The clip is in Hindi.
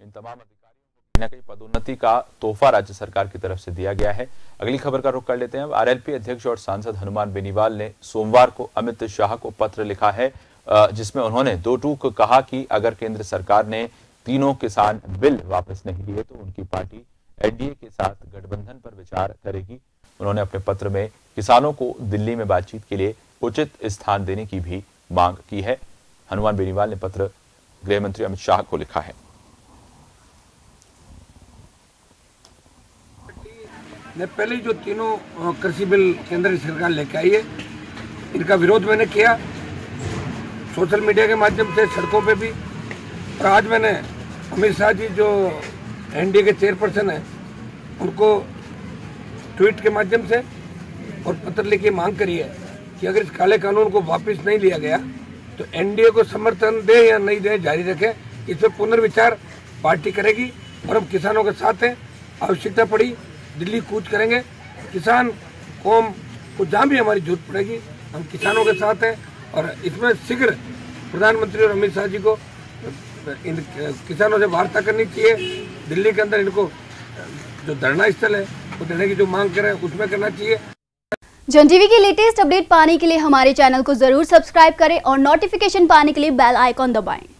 इन तमाम अधिकारियों को कहीं न कहीं पदोन्नति का तोहफा राज्य सरकार की तरफ से दिया गया है। अगली खबर का रुख कर लेते हैं। आरएलपी अध्यक्ष और सांसद हनुमान बेनीवाल ने सोमवार को अमित शाह को पत्र लिखा है, जिसमें उन्होंने दो टूक कहा कि अगर केंद्र सरकार ने तीनों किसान बिल वापस नहीं लिए तो उनकी पार्टी एनडीए के साथ गठबंधन पर विचार करेगी। उन्होंने अपने पत्र में किसानों को दिल्ली में बातचीत के लिए उचित स्थान देने की भी मांग की है। हनुमान बेनीवाल ने पत्र गृह मंत्री अमित शाह को लिखा है। ने पहले जो तीनों कृषि बिल केंद्र सरकार लेके आई है, इनका विरोध मैंने किया सोशल मीडिया के माध्यम से, सड़कों पे भी। और आज मैंने अमित शाह जी जो एनडीए के चेयरपर्सन हैं उनको ट्वीट के माध्यम से और पत्र लिखी मांग करी है कि अगर इस काले कानून को वापस नहीं लिया गया तो एनडीए को समर्थन दे या नहीं दे जारी रखें, इस पर पुनर्विचार पार्टी करेगी। और हम किसानों के साथ हैं, आवश्यकता पड़ी दिल्ली कूच करेंगे। किसान कौम को जहाँ भी हमारी जरूरत पड़ेगी हम किसानों के साथ हैं। और इसमें शीघ्र प्रधानमंत्री और अमित शाह जी को इन किसानों से वार्ता करनी चाहिए। दिल्ली के अंदर इनको जो धरना स्थल है वो देने की जो मांग करें उसमें करना चाहिए। जन टीवी की लेटेस्ट अपडेट पाने के लिए हमारे चैनल को जरूर सब्सक्राइब करें और नोटिफिकेशन पाने के लिए बेल आइकॉन दबाएं।